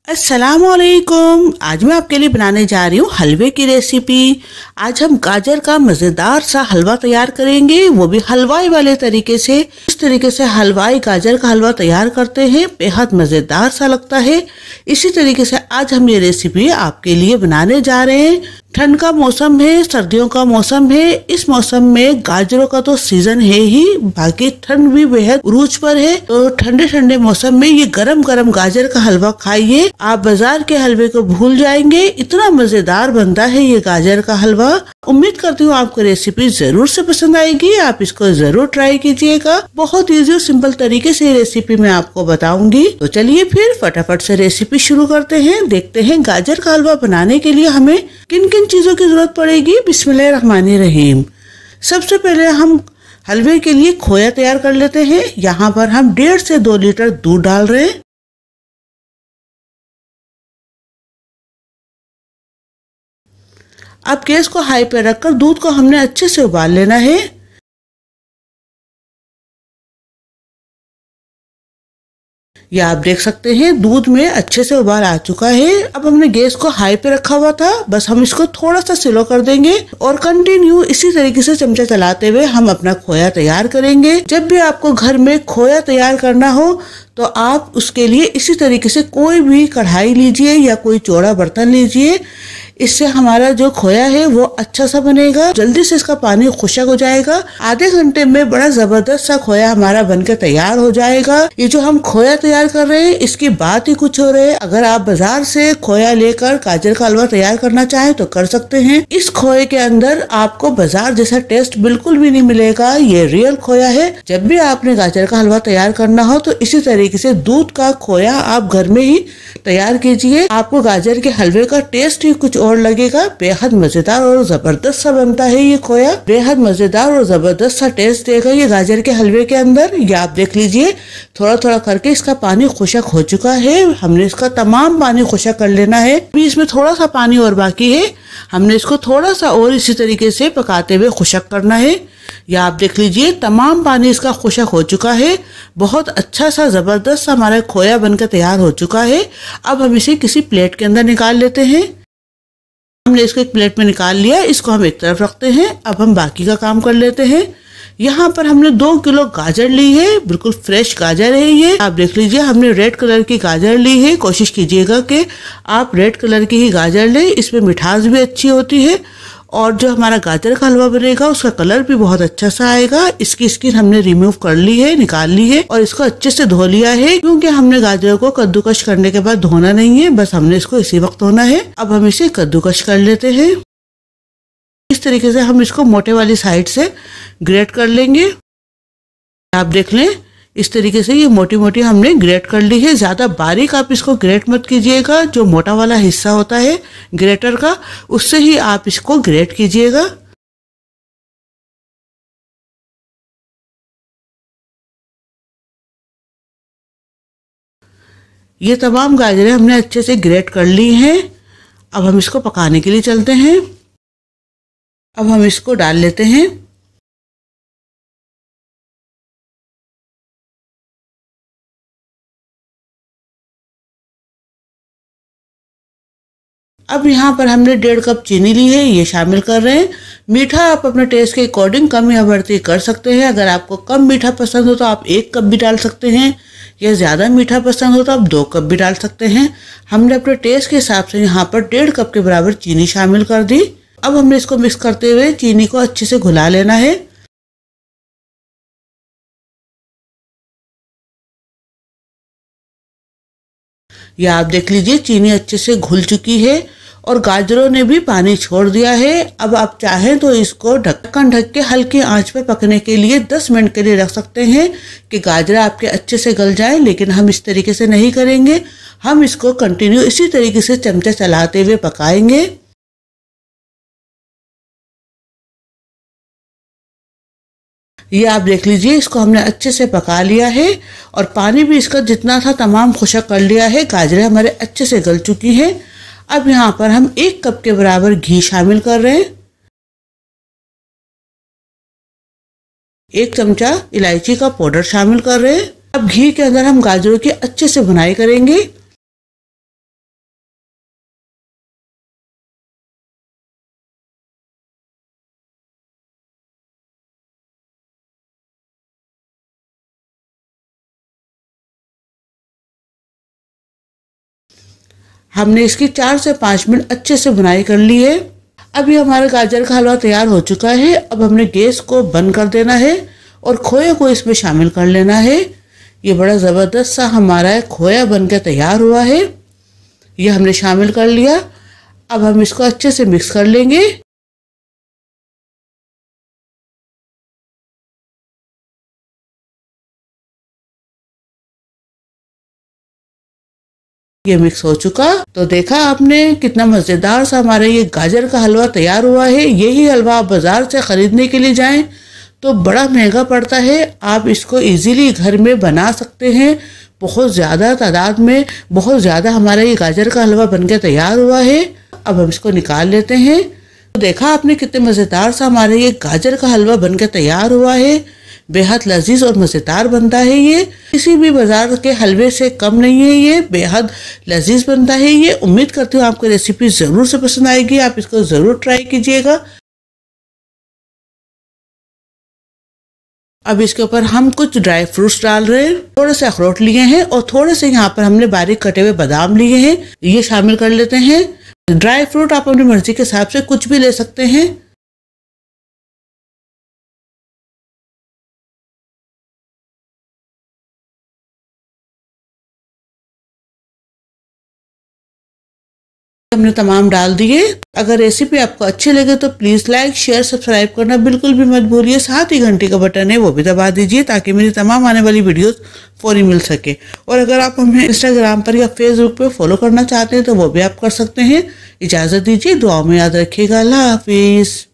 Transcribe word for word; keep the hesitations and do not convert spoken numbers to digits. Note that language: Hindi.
अस्सलामुअलैकुम। आज मैं आपके लिए बनाने जा रही हूँ हलवे की रेसिपी। आज हम गाजर का मज़ेदार सा हलवा तैयार करेंगे, वो भी हलवाई वाले तरीके से। इस तरीके से हलवाई गाजर का हलवा तैयार करते हैं, बेहद मज़ेदार सा लगता है। इसी तरीके से आज हम ये रेसिपी आपके लिए बनाने जा रहे हैं। ठंड का मौसम है, सर्दियों का मौसम है। इस मौसम में गाजरों का तो सीजन है ही, बाकी ठंड भी बेहद उरूज पर है। तो ठंडे ठंडे मौसम में ये गरम गरम गाजर का हलवा खाइए, आप बाजार के हलवे को भूल जाएंगे। इतना मजेदार बनता है ये गाजर का हलवा। उम्मीद करती हूँ आपको रेसिपी जरूर से पसंद आएगी, आप इसको जरूर ट्राई कीजिएगा। बहुत इजी और सिंपल तरीके से रेसिपी मैं आपको बताऊंगी। तो चलिए फिर फटाफट से रेसिपी शुरू करते हैं। देखते हैं गाजर का हलवा बनाने के लिए हमें किन किन चीजों की जरूरत पड़ेगी। बिस्मिल्लाहिर्रहमानिर्रहीम। सबसे पहले हम हलवे के लिए खोया तैयार कर लेते हैं। यहाँ पर हम डेढ़ से दो लीटर दूध डाल रहे हैं। अब गैस को हाई पे रखकर दूध को हमने अच्छे से उबाल लेना है। या आप देख सकते हैं दूध में अच्छे से उबाल आ चुका है। अब हमने गैस को हाई पे रखा हुआ था, बस हम इसको थोड़ा सा स्लो कर देंगे और कंटिन्यू इसी तरीके से चमचा चलाते हुए हम अपना खोया तैयार करेंगे। जब भी आपको घर में खोया तैयार करना हो तो आप उसके लिए इसी तरीके से कोई भी कढ़ाई लीजिए या कोई चौड़ा बर्तन लीजिए। इससे हमारा जो खोया है वो अच्छा सा बनेगा, जल्दी से इसका पानी खुशक हो जाएगा। आधे घंटे में बड़ा जबरदस्त सा खोया हमारा बनकर तैयार हो जाएगा। ये जो हम खोया तैयार कर रहे हैं इसकी बात ही कुछ हो रही है। अगर आप बाजार से खोया लेकर गाजर का हलवा तैयार करना चाहें तो कर सकते हैं। इस खोए के अंदर आपको बाजार जैसा टेस्ट बिल्कुल भी नहीं मिलेगा, ये रियल खोया है। जब भी आपने गाजर का हलवा तैयार करना हो तो इसी तरीके से दूध का खोया आप घर में ही तैयार कीजिए। आपको गाजर के हलवे का टेस्ट ही कुछ और लगेगा। बेहद मजेदार और जबरदस्त सा बनता है ये खोया। बेहद मजेदार और जबरदस्त सा टेस्ट देगा ये गाजर के हलवे के अंदर। ये आप देख लीजिए थोड़ा थोड़ा करके इसका पानी खुशक हो चुका है। हमने इसका तमाम पानी खुशक कर लेना है। अभी इसमें थोड़ा सा पानी और बाकी है, हमने इसको थोड़ा सा और इसी तरीके से पकाते हुए खुशक करना है। या आप देख लीजिए तमाम पानी इसका खुशक हो चुका है। बहुत अच्छा सा जबरदस्त सा हमारा खोया बनकर तैयार हो चुका है। अब हम इसे किसी प्लेट के अंदर निकाल लेते हैं। हमने इसको एक प्लेट में निकाल लिया, इसको हम एक तरफ रखते हैं। अब हम बाकी का काम कर लेते हैं। यहाँ पर हमने दो किलो गाजर ली है, बिल्कुल फ्रेश गाजर है ये। आप देख लीजिए हमने रेड कलर की गाजर ली है। कोशिश कीजिएगा कि आप रेड कलर की ही गाजर लें, इसमें मिठास भी अच्छी होती है और जो हमारा गाजर का हलवा बनेगा उसका कलर भी बहुत अच्छा सा आएगा। इसकी स्किन हमने रिमूव कर ली है, निकाल ली है और इसको अच्छे से धो लिया है, क्योंकि हमने गाजर को कद्दूकश करने के बाद धोना नहीं है, बस हमने इसको इसी वक्त धोना है। अब हम इसे कद्दूकश कर लेते हैं। इस तरीके से हम इसको मोटे वाली साइड से ग्रेट कर लेंगे। आप देख लें इस तरीके से ये मोटी मोटी हमने ग्रेट कर ली है। ज्यादा बारीक आप इसको ग्रेट मत कीजिएगा, जो मोटा वाला हिस्सा होता है ग्रेटर का उससे ही आप इसको ग्रेट कीजिएगा। ये तमाम गाजरें हमने अच्छे से ग्रेट कर ली हैं। अब हम इसको पकाने के लिए चलते हैं। अब हम इसको डाल लेते हैं। अब यहाँ पर हमने डेढ़ कप चीनी ली है, ये शामिल कर रहे हैं। मीठा आप अपने टेस्ट के अकॉर्डिंग कम या बढ़ती कर सकते हैं। अगर आपको कम मीठा पसंद हो तो आप एक कप भी डाल सकते हैं, या ज़्यादा मीठा पसंद हो तो आप दो कप भी डाल सकते हैं। हमने अपने टेस्ट के हिसाब से यहाँ पर डेढ़ कप के बराबर चीनी शामिल कर दी। अब हमने इसको मिक्स करते हुए चीनी को अच्छे से घुला लेना है। या आप देख लीजिए चीनी अच्छे से घुल चुकी है और गाजरों ने भी पानी छोड़ दिया है। अब आप चाहें तो इसको ढक्कन ढक के हल्की आंच पे पकने के लिए दस मिनट के लिए रख सकते हैं कि गाजर आपके अच्छे से गल जाए, लेकिन हम इस तरीके से नहीं करेंगे। हम इसको कंटिन्यू इसी तरीके से चमचा चलाते हुए पकाएंगे। ये आप देख लीजिए इसको हमने अच्छे से पका लिया है और पानी भी इसका जितना था तमाम खुशक कर लिया है। गाजरें हमारे अच्छे से गल चुकी हैं। अब यहाँ पर हम एक कप के बराबर घी शामिल कर रहे हैं। एक चमचा इलायची का पाउडर शामिल कर रहे हैं। अब घी के अंदर हम गाजरों की अच्छे से भुनाई करेंगे। हमने इसकी चार से पाँच मिनट अच्छे से बुनाई कर ली है। अभी हमारा गाजर का हलवा तैयार हो चुका है। अब हमने गैस को बंद कर देना है और खोए को इसमें शामिल कर लेना है। ये बड़ा ज़बरदस्त सा हमारा खोया बन के तैयार हुआ है। ये हमने शामिल कर लिया। अब हम इसको अच्छे से मिक्स कर लेंगे। ये मिक्स हो चुका तो देखा आपने कितना मज़ेदार सा हमारा ये गाजर का हलवा तैयार हुआ है। यही हलवा आप बाज़ार से ख़रीदने के लिए जाएं तो बड़ा महंगा पड़ता है। आप इसको इजीली घर में बना सकते हैं। बहुत ज़्यादा तादाद में बहुत ज़्यादा हमारा ये गाजर का हलवा बनकर तैयार हुआ है। अब हम इसको निकाल लेते हैं। तो देखा आपने कितने मज़ेदार सा हमारा ये गाजर का हलवा बनकर तैयार हुआ है। बेहद लजीज और मज़ेदार बनता है। ये किसी भी बाजार के हलवे से कम नहीं है। ये बेहद लजीज बनता है। ये उम्मीद करती हूँ आपको रेसिपी ज़रूर से पसंद आएगी। आप इसको ज़रूर ट्राई कीजिएगा। अब इसके ऊपर हम कुछ ड्राई फ्रूट्स डाल रहे हैं। थोड़े से अखरोट लिए हैं और थोड़े से यहाँ पर हमने बारीक कटे हुए बादाम लिए हैं। ये शामिल कर लेते हैं। ड्राई फ्रूट आप अपनी मर्जी के हिसाब से कुछ भी ले सकते हैं। हमने तमाम डाल दिए। अगर रेसिपी आपको अच्छी लगे तो प्लीज़ लाइक शेयर सब्सक्राइब करना बिल्कुल भी मत भूलिए। साथ ही घंटी का बटन है वो भी दबा दीजिए ताकि मेरी तमाम आने वाली वीडियोस फौरी मिल सके। और अगर आप हमें इंस्टाग्राम पर या फेसबुक पे फॉलो करना चाहते हैं तो वो भी आप कर सकते हैं। इजाज़त दीजिए। दुआओं में याद रखिएगा। अल्लाह हाफिज़।